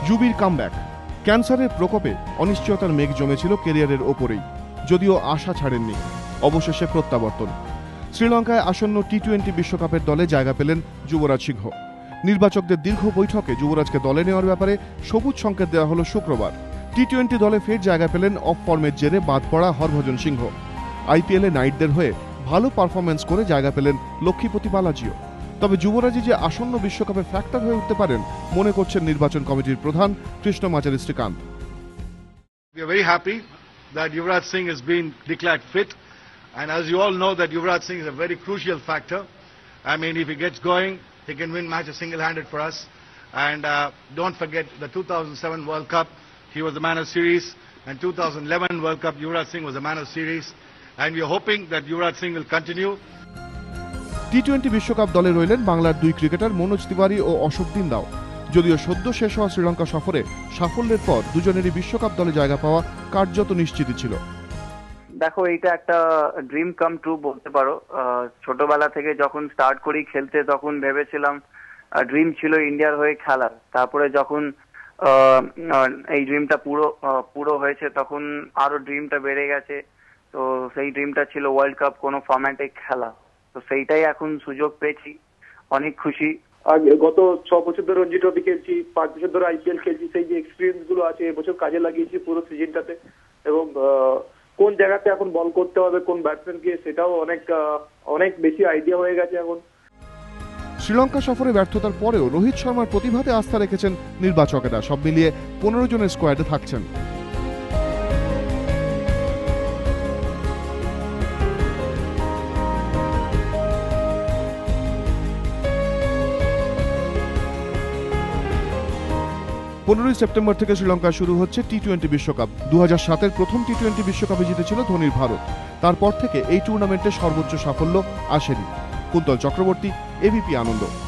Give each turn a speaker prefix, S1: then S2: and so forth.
S1: যুবির comeback. ক্যান্সারের প্রকোপে অনিশ্চয়তার মেঘ জমেছিল ক্যারিয়ারের ওপরেই, যদিও আশা ছাড়েননি। অবশেষে প্রত্যাবর্তন। শ্রীলঙ্কায় আসন্ন টি-20 বিশ্বকাপের দলে জায়গা পেলেন যুবরাজ সিংহ। নির্বাচকদের দীর্ঘ বৈঠকে যুবরাজকে দলে নেওয়ার ব্যাপারে সবুজ সংকেত দেওয়া হলো শুক্রবার। টি-20 দলে ফের জায়গা পেলেন অফ ফর্মের জেরে বাদ পড়া হরভজন সিংহ। আইপিএলে নাইটদের হয়ে ভালো পারফরমেন্স করে জায়গা পেলেন লক্ষ্মীপতি বালাজিও। তবে যুবরাজই যে আসন্ন বিশ্বকাপে ফ্যাক্টর হয়ে উঠতে পারেন মনে করছেন নির্বাচন কমিটির প্রধান Krishnamachari Srikanta.
S2: We are very happy that Yuvraj Singh has been declared fit, and as you all know that Yuvraj Singh is a very crucial factor. I mean, if he gets going, he can win matches single-handed for us. And don't forget the 2007 World Cup, he was the man of series, and 2011 World Cup, Yuvraj Singh was the man of series, and we are hoping that Yuvraj Singh will continue.
S1: টি-20 বিশ্বকাপ দলে রইলেন বাংলার দুই cricketer Manoj Tiwari ও অশোক দিন্দাও। যদিও সদ্য শেষ হওয়া শ্রীলঙ্কা সফরে সাফল্যের পর দুজনেরই বিশ্বকাপ দলে জায়গা পাওয়া কার্যত নিশ্চিতই ছিল।
S3: দেখো, এটা একটা ড্রিম কাম ট্রু বলতে পারো। ছোটবেলা থেকে যখন স্টার্ট করি খেলতে তখন ভেবেছিলাম ড্রিম ছিল ইন্ডিয়ার হয়ে খেলার। তারপরে যখন এই ড্রিমটা পুরো হয়েছে তখন আরো ড্রিমটা বেড়ে গেছে। তো সেই ড্রিমটা ছিল ওয়ার্ল্ড কাপ কোনো ফরম্যাটে খেলা। তো সেইটাই এখন সুযোগ পেয়েছি, অনেক খুশি।
S4: গত 6 বছর ধরে রঞ্জি ট্রফি খেলছি, 5 বছর ধরে আইপিএল খেলছি। সেই যে এক্সপিরিয়েন্স গুলো আছে এবছর কাজে লাগিয়েছি পুরো সিজনটাতে। এবং কোন জায়গাতে এখন বল করতে হবে, কোন ব্যাটসম্যানকে, সেটাও অনেক বেশি আইডিয়া হয়ে গেছে এখন।
S1: শ্রীলঙ্কা সফরে ব্যর্থতার পরেও রোহিত শর্মার প্রতিভাতে আস্থা রেখেছেন নির্বাচকেরা। সব মিলিয়ে 15 জনের স্কোয়াডে থাকছেন। সেপ্টেম্বর থেকে শ্রীলঙ্কায় শুরু হচ্ছে টি-20 বিশ্বকাপ। 2007-এর প্রথম টি-20 বিশ্বকাপে জিতেছিল ধোনির ভারত। তারপর থেকে এই টুর্নামেন্টে সর্বোচ্চ সাফল্য আসেনি। কুন্তল চক্রবর্তী, এবিপি আনন্দ।